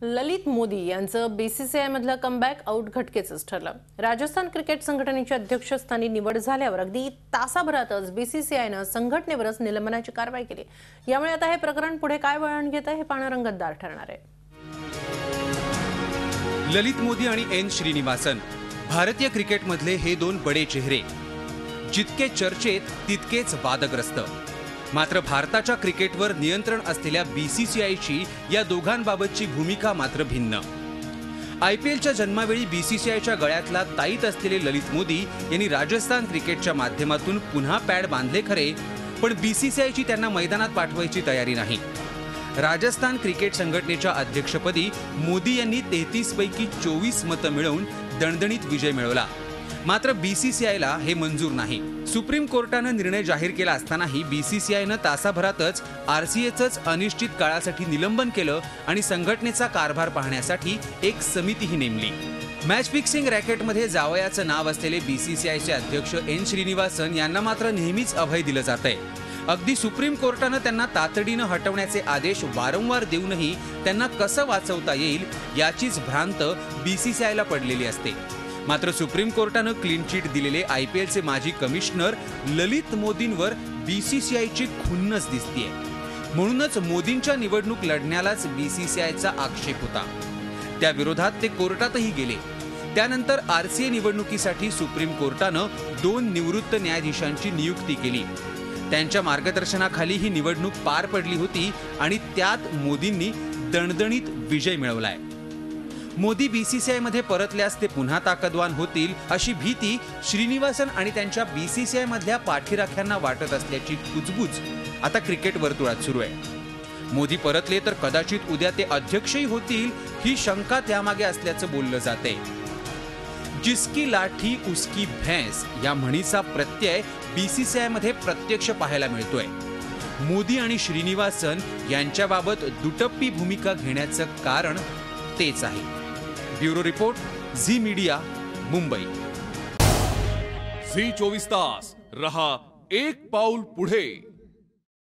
ललित मोदी यांचं बीसीसीआय मधलं comeback out घटकेचंच ठरलं। राजस्थान क्रिकेट संघटनेच्या अध्यक्षस्थानी निवड झाल्यावर अगदी तासाभरातच बीसीसीआयनं संघटनेवरच निलंबनाची कारवाई केली। यामुळे आता हे प्रकरण पुढे काय वळण घेतं हे पाहणं रंगतदार ठरणार आहे। ललित मोदी आणि एन श्रीनिवासन भारतीय क्रिकेटमधले हे दोन बडे चेहरे, जितके चर्चेत तितकेच वादग्रस्त। मात्र भारताच्या क्रिकेटवर नियंत्रण असलेल्या बीसीसीआयची या दोघांबाबतची भूमिका मात्र भिन्न। आयपीएलच्या जन्मावेळी बीसीसीआयच्या गळ्यातला ताईत असलेले ललित मोदी यांनी राजस्थान क्रिकेटच्या माध्यमातून पुन्हा पॅड बांधले खरे, पण बीसीसीआयची त्यांना मैदानात पाठवायची तयारी नाही। राजस्थान क्रिकेट संघटनेच्या अध्यक्षपदी मोदी यांनी 33 पैकी 24 मतं मिळवून दणदणीत विजय मिळवला। मात्र बीसीसीआयला हे मंजूर नाही। सुप्रीम कोर्टानं निर्णय जाहीर केला असतानाही बीसीसीआयनं तासाभरातच आरसीएचंच अनिश्चित काळासाठी निलंबन केलं आणि संघटनेचा कारभार पाहण्यासाठी एक समितीही नेमली। मॅच फिक्सिंग रॅकेटमध्ये जावयाचं नाव असलेले बीसीसीआयचे अध्यक्ष एन श्रीनिवासन यांना मात्र नेहमीच अभय दिलं जातंय। अगदी सुप्रीम कोर्टानं त्यांना तातडीनं हटवण्याचे आदेश वारंवार देऊनही त्यांना कसं वाचवता येईल याचीच भ्रांत बीसीसीआयला पडलेली असते। मात्र सुप्रीम कोर्टानं क्लीन चिट दिलेले आयपीएलचे माजी कमिशनर ललित मोदींवर बीसीसीआयची खुन्नस दिसतेय। म्हणूनच मोदींच्या निवडणूक लढण्यालाच बीसीसीआयचा आक्षेप होता। त्या विरोधात ते कोर्टातही गेले। त्यानंतर आरसीए निवडणुकीसाठी सुप्रीम कोर्टानं 2 निवृत्त न्यायाधीशांची नियुक्ती केली। त्यांच्या मार्गदर्शनाखाली ही निवडणूक पार पडली होती आणि त्यात मोदींनी दणदणीत विजय मिळवलाय। मोदी बीसीसीआय मध्ये परतल्यास ते पुन्हा ताकदवान होतील अशी भीती श्रीनिवासन आणि त्यांच्या बीसीसीआय मधल्या पाठीराख्यांना वाटत असल्याची कुजबुज आता क्रिकेट वर्तुळात सुरू आहे। मोदी परतले तर कदाचित उद्या ते अध्यक्षही होतील ही शंका त्यामागे असल्याचं बोललं जाते। जिसकी लाठी उसकी भैंस या म्हणीचा प्रत्यय बीसीसीआय मध्ये प्रत्यक्ष पाहायला मिळतोय। मोदी आणि श्रीनिवासन यांच्याबाबत दुटप्पी भूमिका घेण्याचं कारण तेच आहे। Bureau report, Zee media, Mumbai. Zee 24 तास रहा एक पाऊल पुढे।